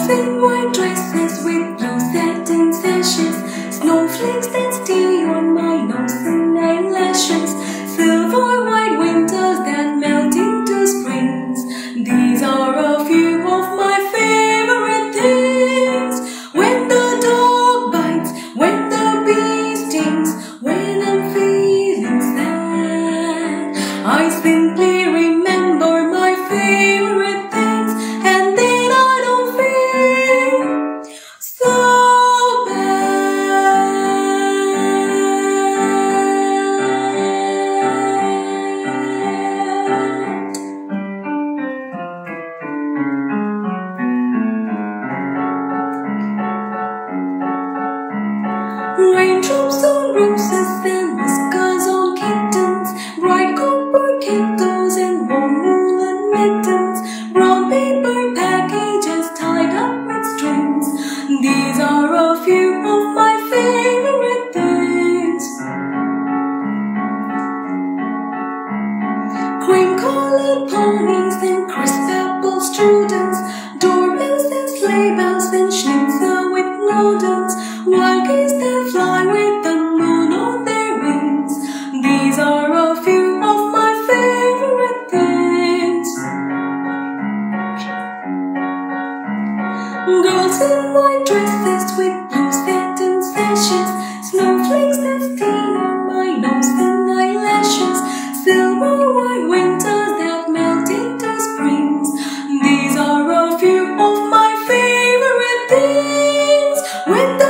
Girls in white dresses with blue satin sashes, snowflakes that stay on my nose and eyelashes, silver white winters that melt into springs. These are a few of my favorite things. When the dog bites, when the bee stings, when I'm feeling sad, I simply remember my favorite things, and then I don't feel so bad. Raindrops on roses and whiskers on kittens, bright copper kettles and warm woolen mittens, brown paper packages tied up with strings. These are a few of my favorite things. Cream-colored ponies and crisp apple strudels, doorbells and sleigh bells and schnitzel with noodles, wild geese that fly with the moon on their wings. These are a few of my favorite things. Girls in white dresses with blue satin sashes, snowflakes that stay on my nose and eyelashes, silver white winters that melt into springs. These are a few of my favorite things. When